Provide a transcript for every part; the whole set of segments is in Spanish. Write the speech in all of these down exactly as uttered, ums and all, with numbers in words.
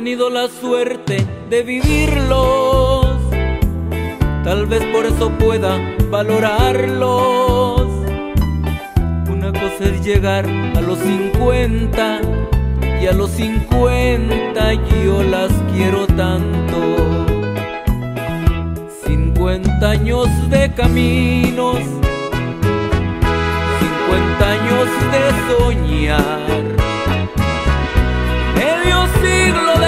tenido la suerte de vivirlos, tal vez por eso pueda valorarlos. Una cosa es llegar a los cincuenta, y a los cincuenta yo las quiero tanto. Cincuenta años de caminos, cincuenta años de soñar, medio siglo de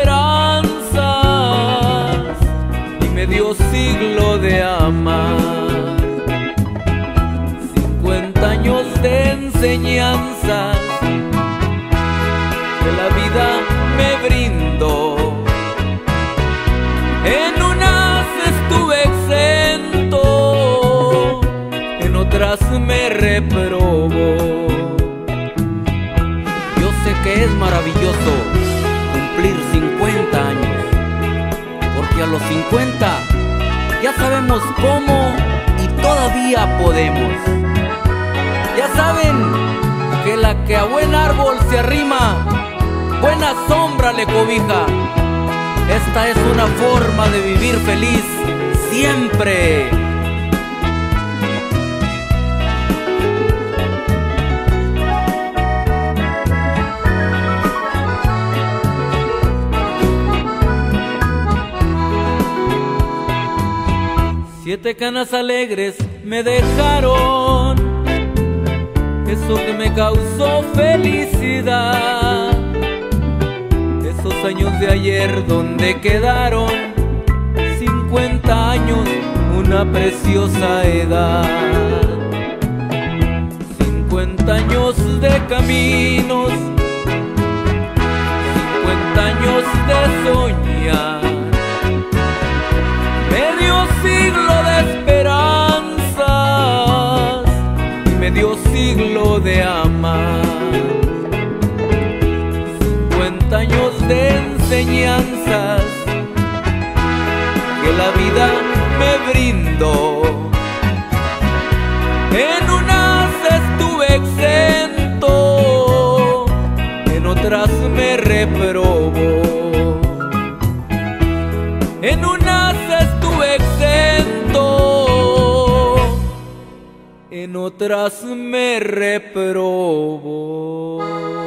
esperanzas y medio siglo de amar. Cincuenta años de enseñanzas que la vida me brindó. En unas estuve exento, en otras me reprobó. Yo sé que es maravilloso cumplir cincuenta años, porque a los cincuenta ya sabemos cómo y todavía podemos. Ya saben que la que a buen árbol se arrima, buena sombra le cobija. Esta es una forma de vivir feliz siempre. Siete canas alegres me dejaron, eso que me causó felicidad. Esos años de ayer donde quedaron, cincuenta años, una preciosa edad. Cincuenta años de caminos, cincuenta años de soñar, medio siglo de esperanzas y medio siglo de amar. Cincuenta años de enseñanzas que la vida me brindó. En unas estuve exento, en otras me reprobó. En unas estuve exento, en otras me reprobó.